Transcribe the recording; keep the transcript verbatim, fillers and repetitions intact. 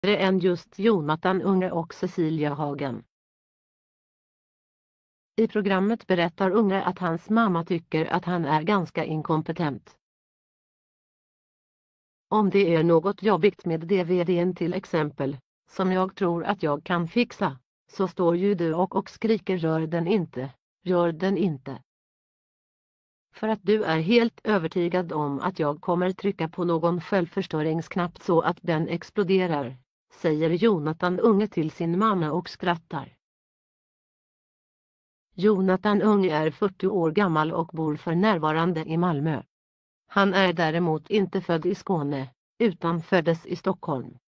än just Jonathan Unge och Cecilia Hagen. I programmet berättar Unge att hans mamma tycker att han är ganska inkompetent. Om det är något jobbigt med D V D:n till exempel, som jag tror att jag kan fixa, så står ju du och, och skriker rör den inte, rör den inte. För att du är helt övertygad om att jag kommer trycka på någon självförstöringsknapp så att den exploderar, säger Jonathan Unge till sin mamma och skrattar. Jonathan Unge är fyrtio år gammal och bor för närvarande i Malmö. Han är däremot inte född i Skåne, utan föddes i Stockholm.